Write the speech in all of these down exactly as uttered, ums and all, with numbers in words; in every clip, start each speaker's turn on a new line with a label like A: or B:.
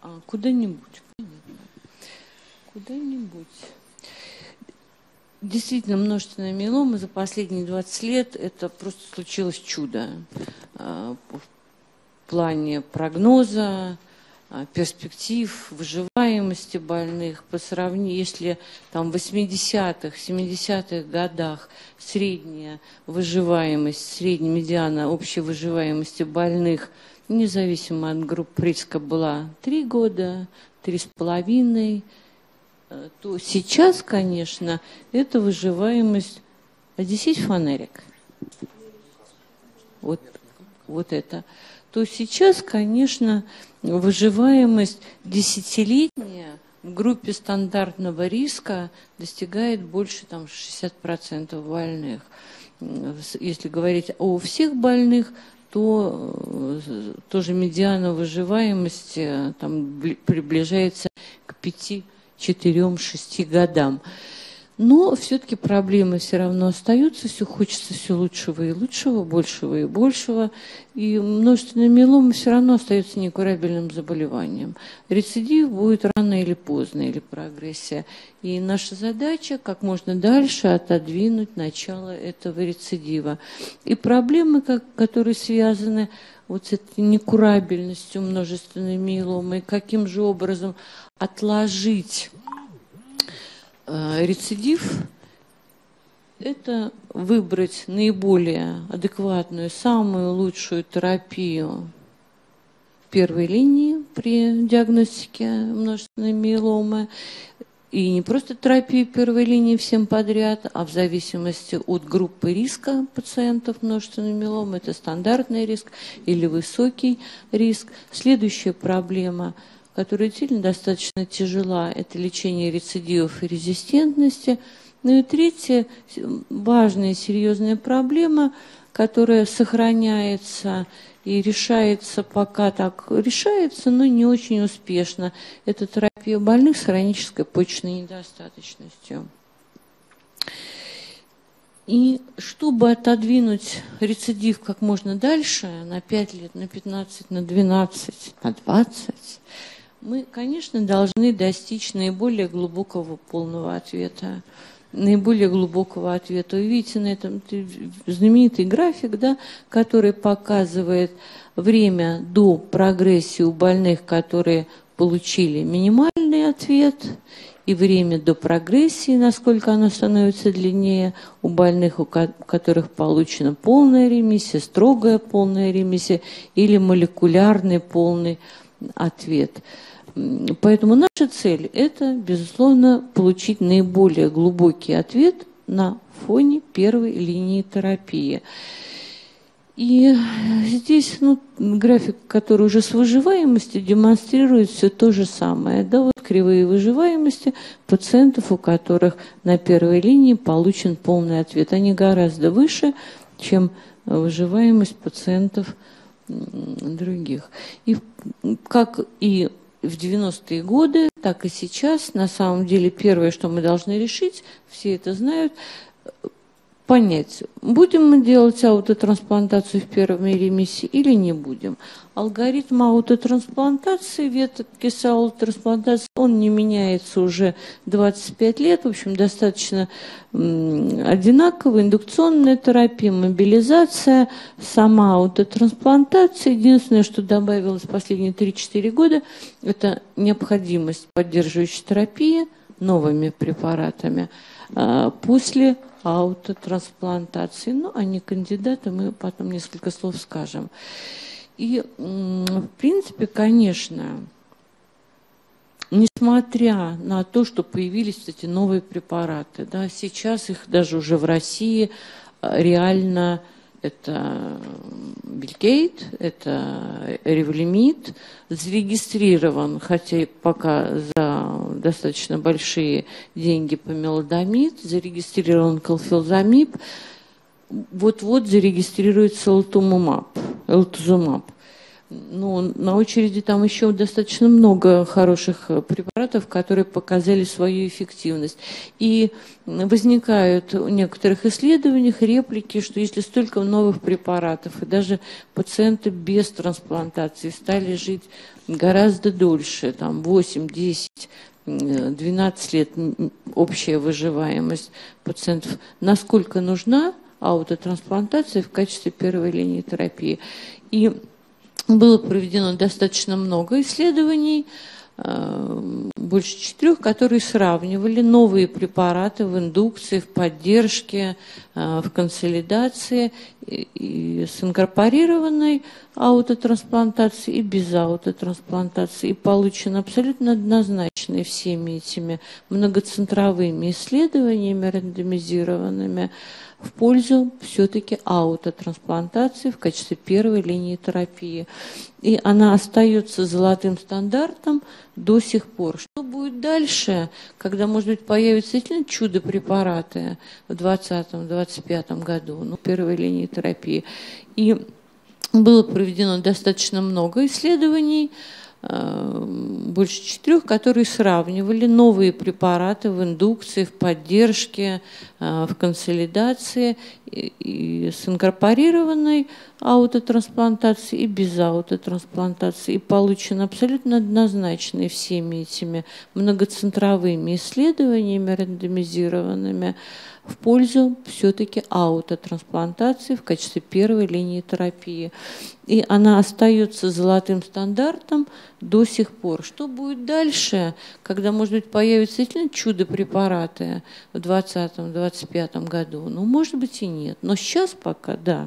A: А, куда-нибудь. Куда-нибудь. Действительно, множественная миелома за последние двадцать лет это просто случилось чудо. В плане прогноза, перспектив, выживаемости больных. По сравнению, если там в восьмидесятых, семидесятых годах средняя выживаемость, средняя медиана общей выживаемости больных, независимо от групп риска, была три года, три с половиной, то сейчас, конечно, это выживаемость. Одессить фонарик. Вот, вот это. То сейчас, конечно, выживаемость десятилетняя в группе стандартного риска достигает больше там, шестьдесят процентов больных. Если говорить о всех больных, то тоже медиана выживаемости там, приближается к пяти, четырем, шести годам. Но все-таки проблемы все равно остаются, все хочется все лучшего и лучшего, большего и большего. И множественная миелома все равно остается некурабельным заболеванием. Рецидив будет рано или поздно, или прогрессия. И наша задача как можно дальше отодвинуть начало этого рецидива. И проблемы, которые связаны вот с этой некурабельностью множественной миеломы, каким же образом отложить рецидив, это выбрать наиболее адекватную, самую лучшую терапию первой линии при диагностике множественной миеломы. И не просто терапию первой линии всем подряд, а в зависимости от группы риска пациентов множественной миеломы, это стандартный риск или высокий риск. Следующая проблема, которая действительно достаточно тяжела, это лечение рецидивов и резистентности. Ну и третья важная и серьезная проблема, которая сохраняется и решается пока так, решается, но не очень успешно. Это терапия больных с хронической почечной недостаточностью. И чтобы отодвинуть рецидив как можно дальше, на пять лет, на пятнадцать, на двенадцать, на двадцать, мы, конечно, должны достичь наиболее глубокого полного ответа. Наиболее глубокого ответа. Вы видите на этом знаменитый график, да, который показывает время до прогрессии у больных, которые получили минимальный ответ, и время до прогрессии, насколько оно становится длиннее, у больных, у которых получена полная ремиссия, строгая полная ремиссия или молекулярный полный ответ. Поэтому наша цель – это, безусловно, получить наиболее глубокий ответ на фоне первой линии терапии. И здесь ну, график, который уже с выживаемостью демонстрирует все то же самое. Да, вот кривые выживаемости пациентов, у которых на первой линии получен полный ответ. Они гораздо выше, чем выживаемость пациентов других. И как и в девяностые годы, так и сейчас, на самом деле, первое, что мы должны решить, все это знают, понять, будем мы делать аутотрансплантацию в первой ремиссии или не будем. Алгоритм аутотрансплантации, ветки с аутотрансплантацией, он не меняется уже двадцать пять лет, в общем, достаточно одинаково. Индукционная терапия, мобилизация, сама аутотрансплантация. Единственное, что добавилось в последние три-четыре года, это необходимость поддерживающей терапии новыми препаратами после аутотрансплантации. Ну, они кандидаты, мы потом несколько слов скажем. И, в принципе, конечно, несмотря на то, что появились эти новые препараты, да, сейчас их даже уже в России реально это Бельгейт, это Ревлимид, зарегистрирован, хотя и пока за достаточно большие деньги помелодамид, зарегистрирован калфилзамиб, вот-вот зарегистрируется элтузумаб, элтузумаб. Ну, на очереди там еще достаточно много хороших препаратов, которые показали свою эффективность. И возникают у некоторых исследованиях реплики, что если столько новых препаратов, и даже пациенты без трансплантации стали жить гораздо дольше, там восемь, десять, двенадцать лет общая выживаемость пациентов, насколько нужна аутотрансплантация в качестве первой линии терапии. И было проведено достаточно много исследований, больше четырех, которые сравнивали новые препараты в индукции, в поддержке, в консолидации и с инкорпорированной аутотрансплантацией и без аутотрансплантации. И получено абсолютно однозначно всеми этими многоцентровыми исследованиями, рандомизированными, в пользу все-таки аутотрансплантации в качестве первой линии терапии. И она остается золотым стандартом до сих пор. Что будет дальше, когда, может быть, появятся действительно чудо-препараты в двадцатом — двадцать пятом году, ну, первой линии терапии. И было проведено достаточно много исследований, больше четырех, которые сравнивали новые препараты в индукции, в поддержке, в консолидации и с инкорпорированной аутотрансплантацией и без аутотрансплантации. И получено абсолютно однозначно всеми этими многоцентровыми исследованиями, рандомизированными, в пользу все-таки аутотрансплантации в качестве первой линии терапии. И она остается золотым стандартом до сих пор. Что будет дальше, когда, может быть, появятся действительно чудо-препараты в двадцатом — двадцать пятом году? Ну, может быть, и нет. Но сейчас пока да.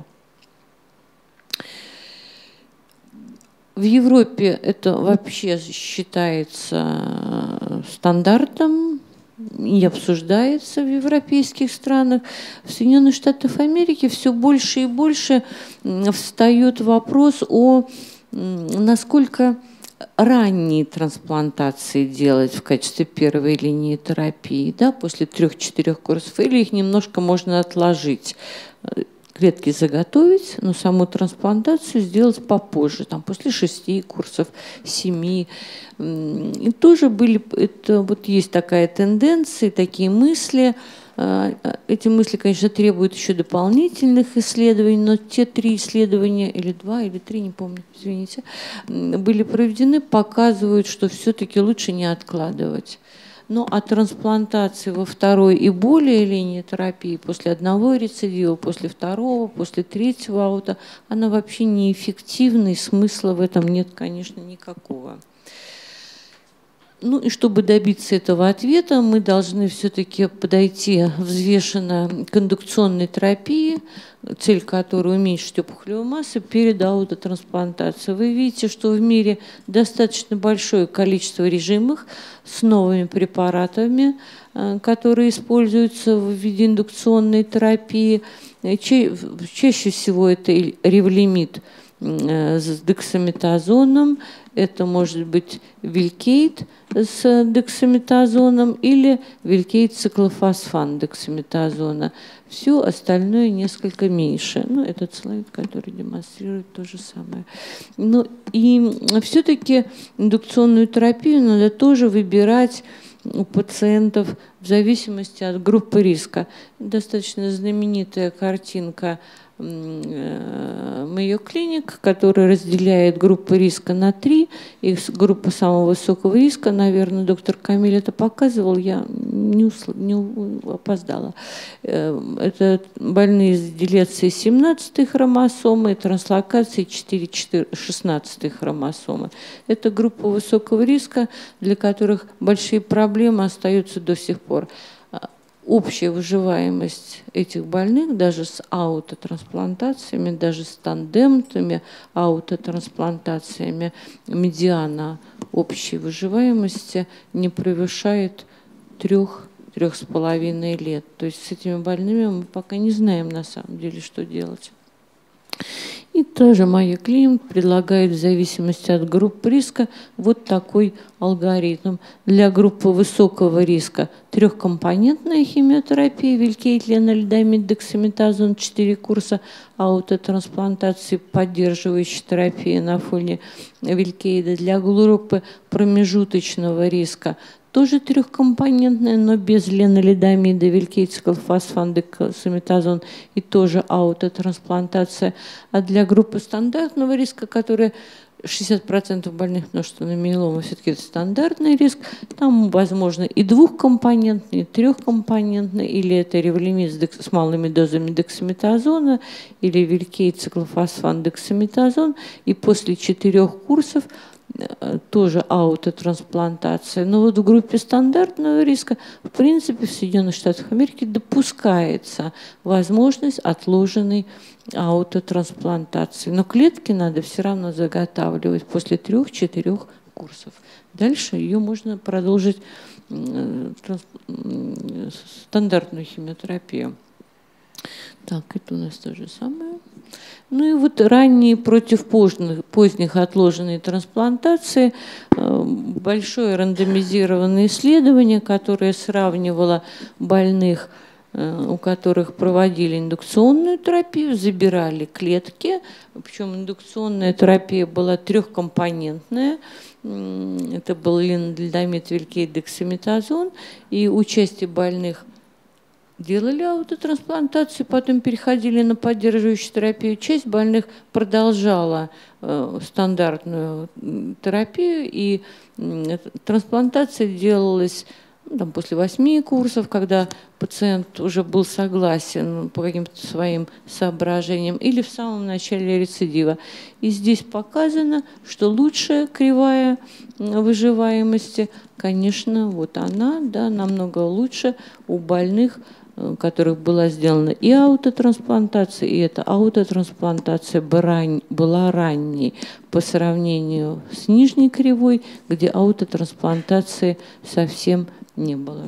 A: В Европе это вообще считается стандартом и обсуждается в европейских странах. В Соединенных Штатах Америки все больше и больше встает вопрос о насколько ранние трансплантации делать в качестве первой линии терапии, да, после трех-четырех курсов, или их немножко можно отложить. Клетки заготовить, но саму трансплантацию сделать попозже, там, после шести курсов, семи. И тоже были, это, вот есть такая тенденция, такие мысли. Эти мысли, конечно, требуют еще дополнительных исследований, но те три исследования, или два, или три, не помню, извините, были проведены, показывают, что все-таки лучше не откладывать. Ну, а трансплантации во второй и более линии терапии после одного рецидива, после второго, после третьего аута, она вообще неэффективна, и смысла в этом нет, конечно, никакого. Ну и чтобы добиться этого ответа, мы должны все-таки подойти взвешенно к индукционной терапии, цель которой уменьшить опухолевую массу перед аутотрансплантацией. Вы видите, что в мире достаточно большое количество режимов с новыми препаратами, которые используются в виде индукционной терапии. Чаще всего это ревлимид с дексаметазоном, это может быть вилькейт с дексаметазоном или вилькейт циклофосфан дексаметазона. Все остальное несколько меньше. Ну, этот слайд, который демонстрирует то же самое. Ну, и все-таки индукционную терапию надо тоже выбирать у пациентов в зависимости от группы риска. Достаточно знаменитая картинка Mayo Clinic, который разделяет группы риска на три. Их группа самого высокого риска, наверное, доктор Камиль это показывал, я не, усл... не опоздала. Это больные с делецией семнадцатой хромосомы и транслокацией четыре шестнадцатой хромосомы. Это группа высокого риска, для которых большие проблемы остаются до сих пор. Общая выживаемость этих больных даже с аутотрансплантациями, даже с тандемными аутотрансплантациями, медиана общей выживаемости не превышает трех-трех с половиной лет. То есть с этими больными мы пока не знаем на самом деле, что делать. И тоже Mayo Clinic предлагает в зависимости от группы риска вот такой алгоритм. Для группы высокого риска трехкомпонентная химиотерапия, вилькейт, ленальдамид, дексаметазон, четыре курса, аутотрансплантации, поддерживающей терапии на фоне Велькейда. Для группы промежуточного риска тоже трехкомпонентная, но без леналидомида, Велькейд, циклофосфан, дексаметазон и тоже аутотрансплантация. А для группы стандартного риска, которая шестьдесят процентов больных множественной миеломы, все-таки это стандартный риск, там возможно и двухкомпонентный, и трехкомпонентный, или это ревлимид с, с малыми дозами дексаметазона, или Велькейд, циклофосфан, дексаметазон, и после четырех курсов тоже аутотрансплантация. Но вот в группе стандартного риска, в принципе, в Соединенных Штатах Америки допускается возможность отложенной аутотрансплантации. Но клетки надо все равно заготавливать после трех-четырех курсов. Дальше ее можно продолжить стандартную химиотерапию. Так, это у нас то же самое. Ну и вот ранние против поздних, поздних отложенной трансплантации, большое рандомизированное исследование, которое сравнивало больных, у которых проводили индукционную терапию, забирали клетки, причем индукционная терапия была трехкомпонентная. Это был леналидомид, Велькейд, дексаметазон, и участие больных делали аутотрансплантацию, потом переходили на поддерживающую терапию. Часть больных продолжала э, стандартную терапию, и э, трансплантация делалась ну, там, после восьми курсов, когда пациент уже был согласен по каким-то своим соображениям, или в самом начале рецидива. И здесь показано, что лучшая кривая выживаемости, конечно, вот она, да, намного лучше у больных, у которых была сделана и аутотрансплантация, и эта аутотрансплантация была ранней по сравнению с нижней кривой, где аутотрансплантации совсем не было.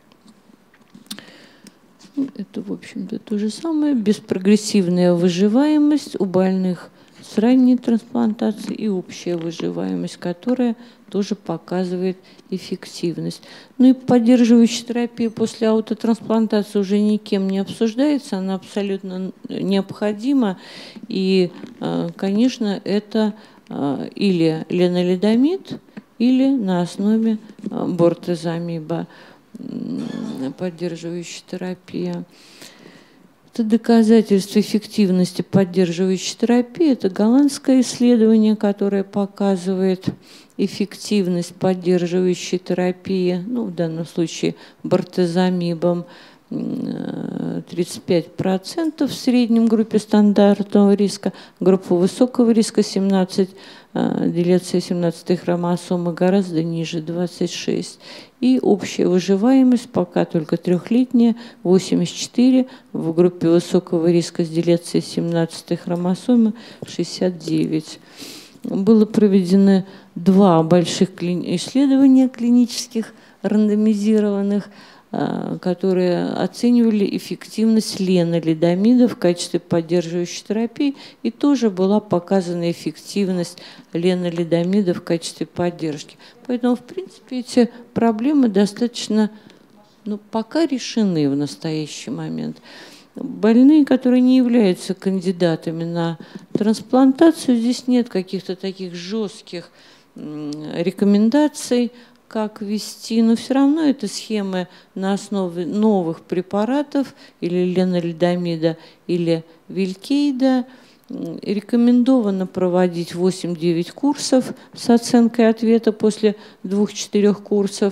A: Это, в общем-то, то же самое. Беспрогрессивная выживаемость у больных с ранней трансплантацией и общая выживаемость, которая тоже показывает эффективность. Ну и поддерживающая терапия после аутотрансплантации уже никем не обсуждается, она абсолютно необходима. И, конечно, это или леналидомид, или на основе бортезамиба поддерживающая терапия. Это доказательство эффективности поддерживающей терапии. Это голландское исследование, которое показывает эффективность поддерживающей терапии, ну, в данном случае бортезамибом, тридцать пять процентов в среднем группе стандартного риска, группа высокого риска семнадцать, делеция семнадцатой хромосомы гораздо ниже, двадцать шесть. И общая выживаемость пока только трехлетняя, восемьдесят четыре, в группе высокого риска с делецией семнадцатой хромосомы шестьдесят девять. Было проведено два больших исследования клинических, рандомизированных, которые оценивали эффективность леналидомида в качестве поддерживающей терапии, и тоже была показана эффективность леналидомида в качестве поддержки. Поэтому, в принципе, эти проблемы достаточно, ну, пока решены в настоящий момент. Больные, которые не являются кандидатами на трансплантацию, здесь нет каких-то таких жестких рекомендаций, как ввести, но все равно это схемы на основе новых препаратов или леналидомида, или Велькейда. Рекомендовано проводить восемь-девять курсов с оценкой ответа после двух-четырех курсов,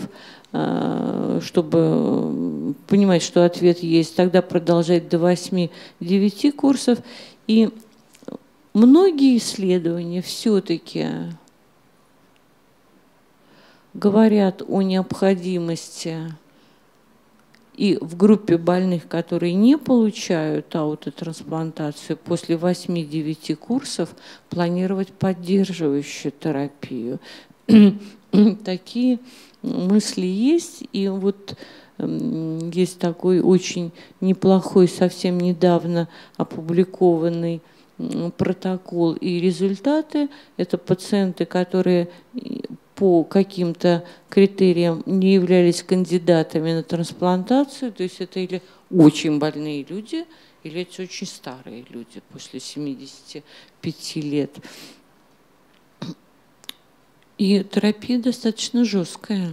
A: чтобы понимать, что ответ есть. Тогда продолжать до восьми-девяти курсов. И многие исследования все-таки говорят о необходимости и в группе больных, которые не получают аутотрансплантацию, после восьми-девяти курсов планировать поддерживающую терапию. Такие мысли есть, и вот есть такой очень неплохой, совсем недавно опубликованный протокол и результаты. Это пациенты, которые по каким-то критериям не являлись кандидатами на трансплантацию, то есть это или очень больные люди, или это очень старые люди после семидесяти пяти лет. И терапия достаточно жесткая.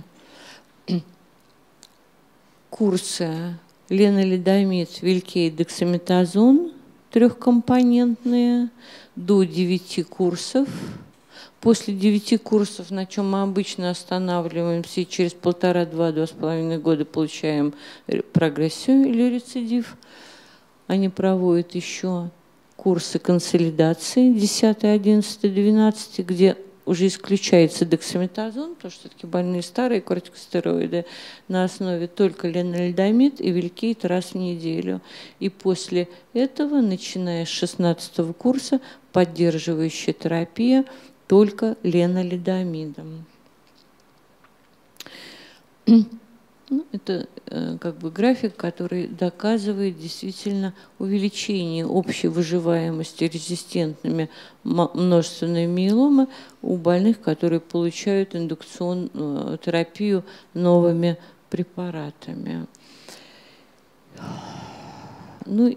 A: Курсы леналидомид, вилькейт, дексаметазон трехкомпонентные до девяти курсов. После девяти курсов, на чем мы обычно останавливаемся, и через полтора-два, два с половиной года получаем прогрессию или рецидив. Они проводят еще курсы консолидации десятый, одиннадцатый, двенадцатый, где уже исключается дексаметазон, потому что все-таки больные старые кортикостероиды, на основе только леналидомид и вилькейт раз в неделю. И после этого, начиная с шестнадцатого курса, поддерживающая терапия только леналидомидом. Ну, это э, как бы график, который доказывает действительно увеличение общей выживаемости резистентными множественными миеломы у больных, которые получают индукционную терапию новыми препаратами. Ну,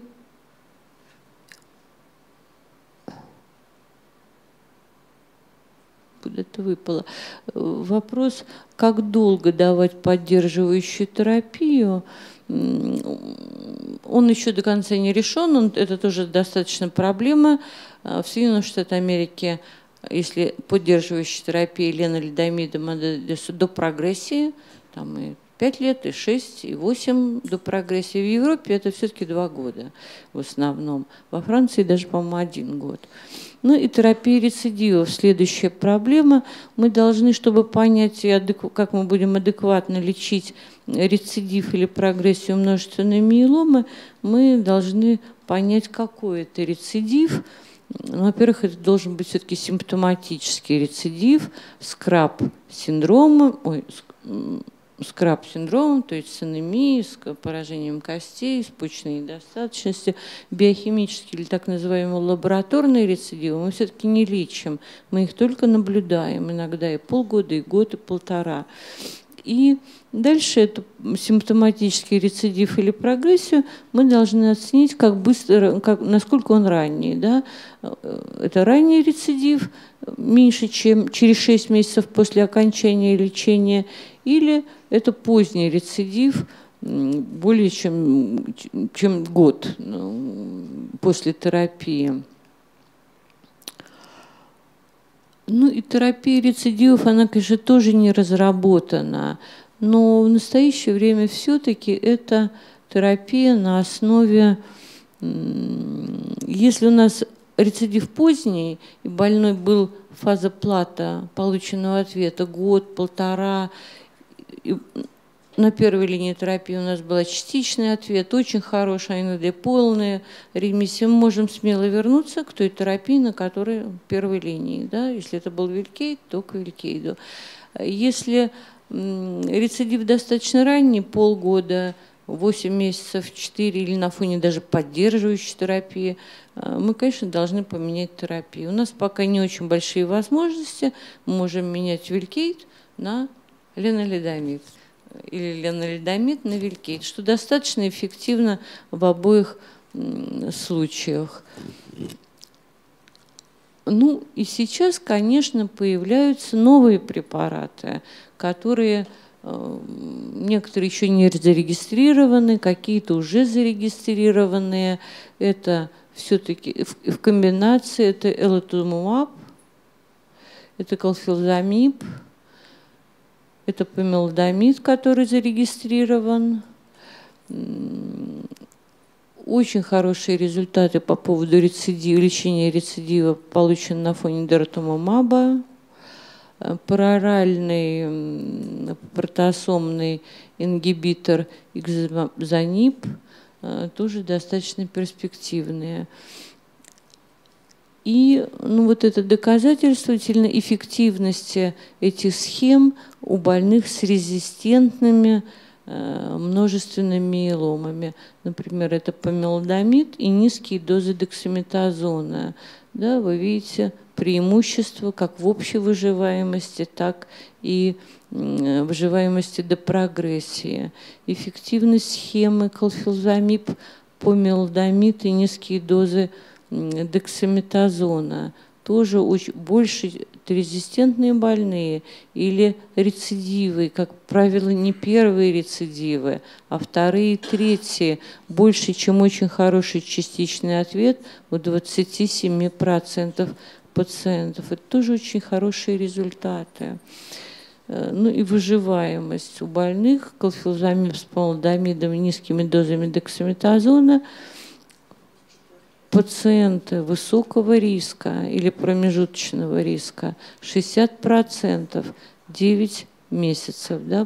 A: куда-то выпало. Вопрос, как долго давать поддерживающую терапию, он еще до конца не решен, он, это тоже достаточно проблема. В Соединенных Штатах Америки, если поддерживающая терапия леналидомидом до прогрессии, там и пять лет, и шесть, и восемь до прогрессии. В Европе это все-таки два года в основном. Во Франции даже, по-моему, один год. Ну и терапия рецидивов. Следующая проблема. Мы должны, чтобы понять, как мы будем адекватно лечить рецидив или прогрессию множественной миеломы, мы должны понять, какой это рецидив. Ну, во-первых, это должен быть все-таки симптоматический рецидив, скраб-синдромом, ой, скраб-синдромом, то есть с анемией, с поражением костей, с почечной недостаточностью, биохимические или так называемые лабораторные рецидивы мы все-таки не лечим, мы их только наблюдаем, иногда и полгода, и год, и полтора. И дальше это симптоматический рецидив или прогрессию мы должны оценить, как быстро, как, насколько он ранний. Да? Это ранний рецидив, меньше, чем через шесть месяцев после окончания лечения, или это поздний рецидив, более чем, чем год после терапии. Ну и терапия рецидивов, она, конечно, тоже не разработана, но в настоящее время все-таки это терапия на основе, если у нас рецидив поздний, и больной был фаза плата полученного ответа год, полтора, и на первой линии терапии у нас был частичный ответ, очень хороший, а иногда полная ремиссия. Мы можем смело вернуться к той терапии, на которой в первой линии. Да? Если это был вилькейт, то к вилькейду. Если рецидив достаточно ранний, полгода, восемь месяцев, четыре, или на фоне даже поддерживающей терапии, мы, конечно, должны поменять терапию. У нас пока не очень большие возможности, мы можем менять вилькейт на леналидомид или леналидомид на вилькейт, что достаточно эффективно в обоих случаях. Ну и сейчас, конечно, появляются новые препараты, которые некоторые еще не зарегистрированы, какие-то уже зарегистрированные. Это все-таки в комбинации это элотузумаб, это калфилзамиб, это помелодомид, который зарегистрирован. Очень хорошие результаты по поводу рецидива, лечения рецидива получены на фоне дартумумаба. Пароральный протеосомный ингибитор икзаниб тоже достаточно перспективные. И ну, вот это доказательство эффективности этих схем у больных с резистентными э, множественными миеломами. Например, это помелодомид и низкие дозы дексаметазона. Да, вы видите преимущества как в общей выживаемости, так и выживаемости до прогрессии. Эффективность схемы калфилзамиб, помелодамид и низкие дозы дексаметазона. Тоже очень, больше резистентные больные или рецидивы, как правило, не первые рецидивы, а вторые и третьи, больше, чем очень хороший частичный ответ у двадцати семи процентов пациентов. Это тоже очень хорошие результаты. Ну и выживаемость у больных калфилзамиб с помелодамидом и низкими дозами дексаметазона. Пациенты высокого риска или промежуточного риска шестьдесят процентов, девять месяцев, да,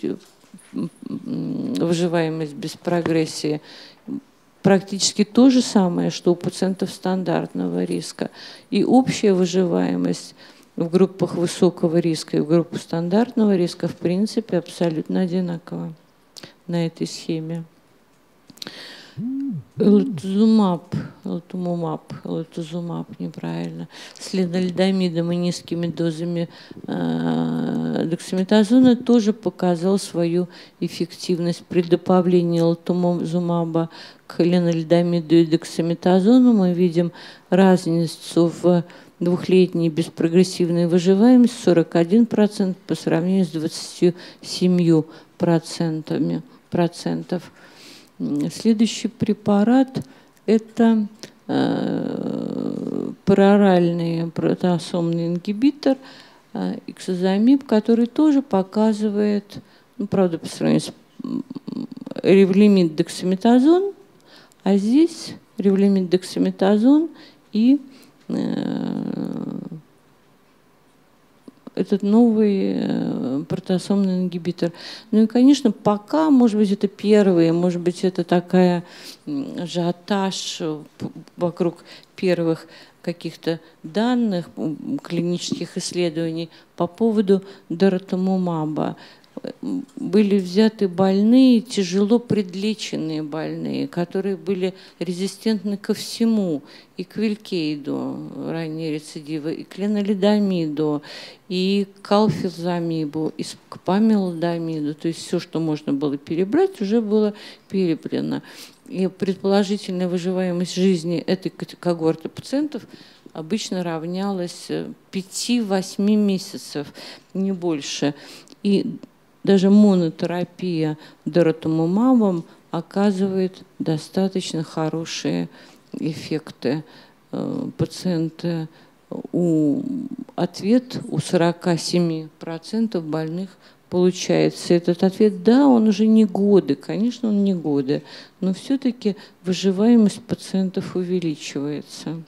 A: выживаемость без прогрессии. Практически то же самое, что у пациентов стандартного риска. И общая выживаемость в группах высокого риска и в группах стандартного риска в принципе абсолютно одинакова на этой схеме. Элотузумаб, элотумумаб, элотузумаб, неправильно, с ленальдомидом и низкими дозами э, дексаметазона тоже показал свою эффективность. При добавлении элотумумаба к ленальдомиду и дексаметазону мы видим разницу в двухлетней беспрогрессивной выживаемости сорок один процент по сравнению с двадцатью семью процентами, процентов. Следующий препарат – это э, пероральный протеосомный ингибитор э, иксозамиб, который тоже показывает, ну, правда, по сравнению с ревлимид дексаметазон, а здесь ревлимид дексаметазон и э, этот новый протеосомный ингибитор. Ну и, конечно, пока, может быть, это первые, может быть, это такая ажиотаж вокруг первых каких-то данных, клинических исследований по поводу дaratumumab. Были взяты больные, тяжело предлеченные больные, которые были резистентны ко всему, и к вилькейду, ранние рецидивы, и к леналидомиду, и к калфилзамибу, и к помелодамиду. То есть все, что можно было перебрать, уже было перебрано. И предположительная выживаемость жизни этой когорты пациентов обычно равнялась пяти-восьми месяцев, не больше. И даже монотерапия дaratumumabом оказывает достаточно хорошие эффекты. Пациенты, у, ответ у сорока семи процентов больных получается. Этот ответ, да, он уже не годы, конечно, он не годы, но все-таки выживаемость пациентов увеличивается.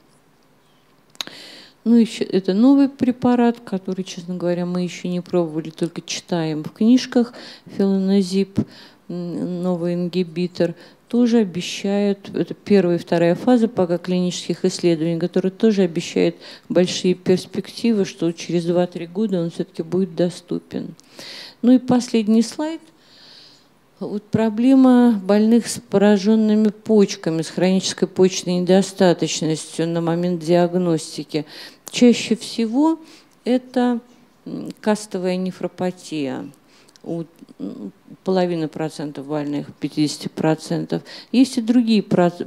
A: Ну, еще это новый препарат, который, честно говоря, мы еще не пробовали, только читаем в книжках. Фелоназиб, новый ингибитор, тоже обещают, это первая и вторая фаза пока клинических исследований, которые тоже обещают большие перспективы, что через два-три года он все-таки будет доступен. Ну и последний слайд. Вот проблема больных с пораженными почками, с хронической почечной недостаточностью на момент диагностики. Чаще всего это кастовая нефропатия. У половины процентов больных, пятьдесят процентов. Есть и другие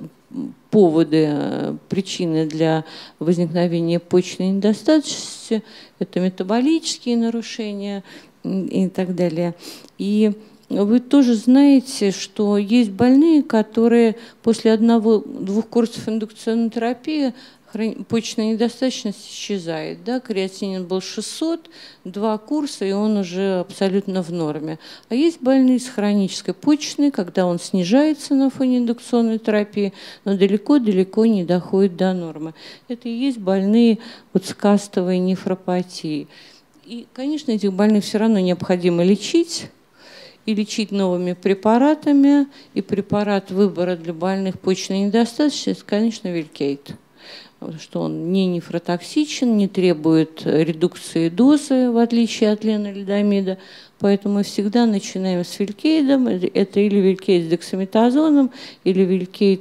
A: поводы, причины для возникновения почечной недостаточности. Это метаболические нарушения и так далее. И вы тоже знаете, что есть больные, которые после одного-двух курсов индукционной терапии почечная недостаточность исчезает. Да? Креатинин был шестьсот, два курса, и он уже абсолютно в норме. А есть больные с хронической почечной, когда он снижается на фоне индукционной терапии, но далеко-далеко не доходит до нормы. Это и есть больные вот с кастовой нефропатией. И, конечно, этих больных все равно необходимо лечить, и лечить новыми препаратами. И препарат выбора для больных почечной недостаточности, конечно, вилькейд. Что он не нефротоксичен, не требует редукции дозы, в отличие от леналидомида. Поэтому мы всегда начинаем с вилькейдом. Это или вилькейд с дексаметазоном, или вилькейд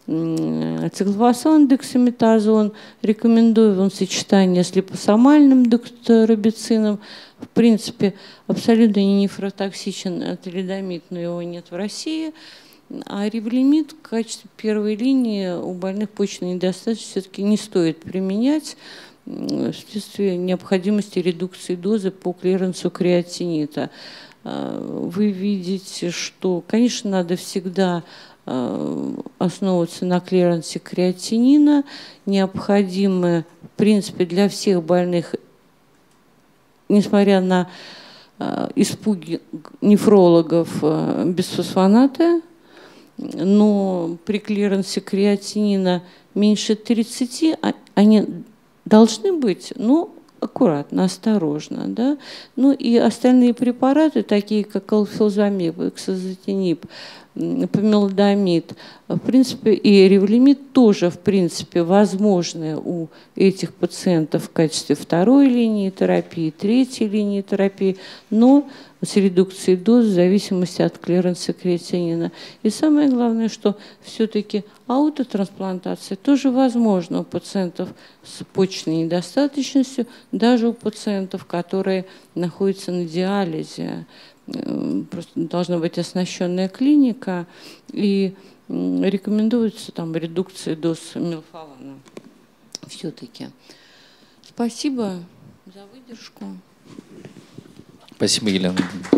A: циклофосфон, дексаметазон. Рекомендуем сочетание с липосомальным докторобицином. В принципе, абсолютно не нефротоксичен талидомид, но его нет в России. А ревлимид в качестве первой линии у больных почечной недостаточности все-таки не стоит применять вследствие необходимости редукции дозы по клиренсу креатинита. Вы видите, что, конечно, надо всегда основываться на клиренсе креатинина. Необходимы, в принципе, для всех больных, несмотря на испуги нефрологов, бисфосфонаты, но при клиренсе креатинина меньше тридцати они должны быть, но аккуратно, осторожно. Да? Ну и остальные препараты, такие как алфилзамиб, эксазотинип, помелодамид, в принципе, и ревлимид тоже, в принципе, возможны у этих пациентов в качестве второй линии терапии, третьей линии терапии, но с редукцией доз в зависимости от клиренса креатинина. И самое главное, что все-таки аутотрансплантация тоже возможна у пациентов с почечной недостаточностью, даже у пациентов, которые находятся на диализе. Просто должна быть оснащенная клиника, и рекомендуется там редукция доз мелфолана. Все-таки. Спасибо за выдержку.
B: Спасибо, Елена.